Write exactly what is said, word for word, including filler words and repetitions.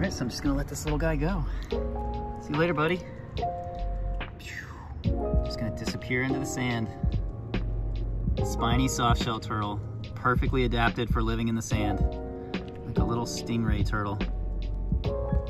right, so I'm just gonna let this little guy go. See you later, buddy. Just gonna disappear into the sand. Spiny softshell turtle, perfectly adapted for living in the sand, like a little stingray turtle.